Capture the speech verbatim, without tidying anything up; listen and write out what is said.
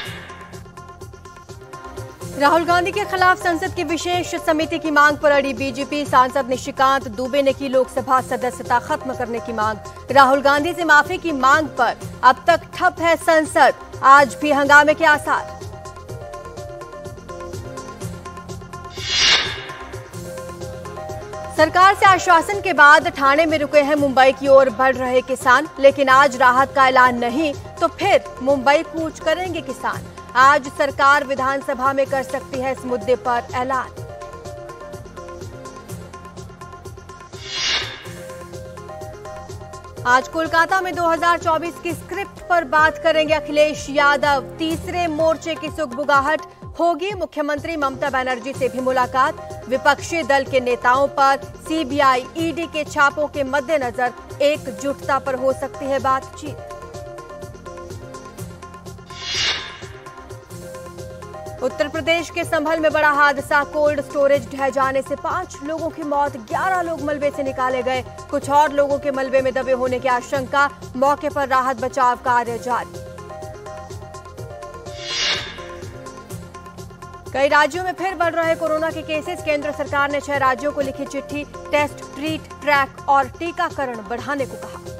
राहुल गांधी के खिलाफ संसद की विशेष समिति की मांग पर अड़ी बीजेपी। सांसद निशिकांत दुबे ने की लोकसभा सदस्यता खत्म करने की मांग। राहुल गांधी से माफी की मांग पर अब तक ठप है संसद, आज भी हंगामे के आसार। सरकार से आश्वासन के बाद ठाणे में रुके हैं मुंबई की ओर बढ़ रहे किसान, लेकिन आज राहत का ऐलान नहीं तो फिर मुंबई कूच करेंगे किसान। आज सरकार विधानसभा में कर सकती है इस मुद्दे पर ऐलान। आज कोलकाता में दो हज़ार चौबीस की स्क्रिप्ट पर बात करेंगे अखिलेश यादव। तीसरे मोर्चे की सुगबुगाहट होगी, मुख्यमंत्री ममता बनर्जी से भी मुलाकात। विपक्षी दल के नेताओं पर सीबीआई ईडी के छापों के मद्देनजर एकजुटता पर हो सकती है बातचीत। उत्तर प्रदेश के संभल में बड़ा हादसा, कोल्ड स्टोरेज ढह जाने से पांच लोगों की मौत, ग्यारह लोग मलबे से निकाले गए। कुछ और लोगों के मलबे में दबे होने की आशंका, मौके पर राहत बचाव कार्य जारी। कई राज्यों में फिर बढ़ रहे कोरोना के केसेस, केंद्र सरकार ने छह राज्यों को लिखी चिट्ठी, टेस्ट, ट्रीट, ट्रैक और टीकाकरण बढ़ाने को कहा।